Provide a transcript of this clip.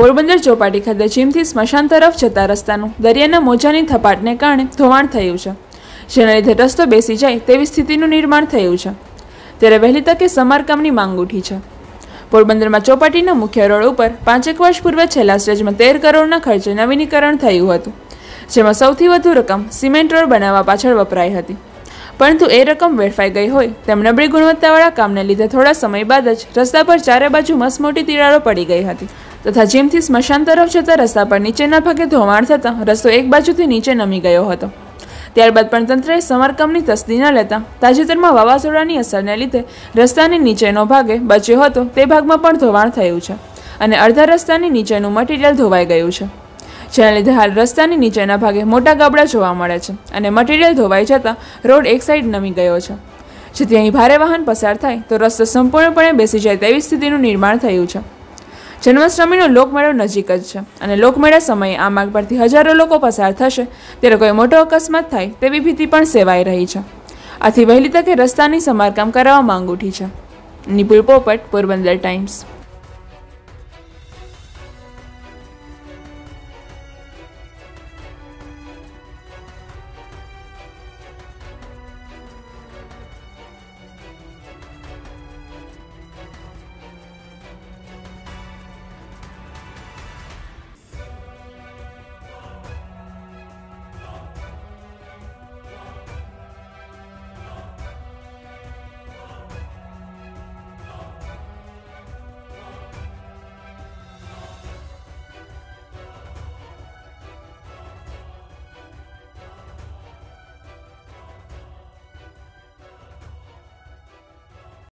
પોરબંદર ચોપાટી ખાતે જીમથી સ્મશાન તરફ જતા રસ્તાનું દરિયાના મોજાની થપાટને કારણે ધોવાણ થયું છે, જેના લીધે રસ્તો બેસી જાય તેવી સ્થિતિનું નિર્માણ થયું છે, ત્યારે વહેલી તકે સમારકામની માંગ ઉઠી છે। પોરબંદરમાં ચોપાટીના મુખ્ય રોડ ઉપર 5 વર્ષ પૂર્વે છેલ્લા સ્ટેજમાં 13 કરોડના ખર્ચે નવીનીકરણ થયું હતું, જેમાં સૌથી વધુ રકમ સિમેન્ટ રોડ બનાવવા પાછળ વપરાઈ હતી, પરંતુ એ રકમ વેડફાઈ ગઈ હોય તેમ નબળી ગુણવત્તાવાળા કામને લીધે થોડા સમય બાદ જ રસ્તા પર ચારે બાજુ મસમોટી તિરાડો પડી ગઈ હતી તથા જીમથી સ્મશાન તરફ જતા રસ્તા પર નીચેના ભાગે ધોવાણ થતાં રસ્તો એક બાજુથી નીચે નમી ગયો હતો। ત્યારબાદ પણ તંત્રએ સમારકામની તસ્દી ન લેતા તાજેતરમાં વાવાઝોડાની અસરને લીધે રસ્તાની નીચેનો ભાગે બચ્યો હતો તે ભાગમાં પણ ધોવાણ થયું છે અને અડધા રસ્તાની નીચેનું મટીરીયલ ધોવાઈ ગયું છે, જેના લીધે હાલ રસ્તાની નીચેના ભાગે મોટા ગાબડા જોવા મળે છે અને મટીરીયલ ધોવાઈ જતાં રોડ એક સાઈડ નમી ગયો છે, જેથી અહીં ભારે વાહન પસાર થાય તો રસ્તો સંપૂર્ણપણે બેસી જાય તેવી સ્થિતિનું નિર્માણ થયું છે। જન્માષ્ટમીનો લોકમેળો નજીક જ છે અને લોકમેળા સમયે આ માર્ગ પરથી હજારો લોકો પસાર થશે ત્યારે કોઈ મોટો અકસ્માત થાય તેવી ભીતિ પણ સેવાઈ રહી છે। આથી વહેલી તકે રસ્તાની સમારકામ કરાવવા માંગ ઉઠી છે। નિપુલ પોપટ, પોરબંદર ટાઈમ્સ।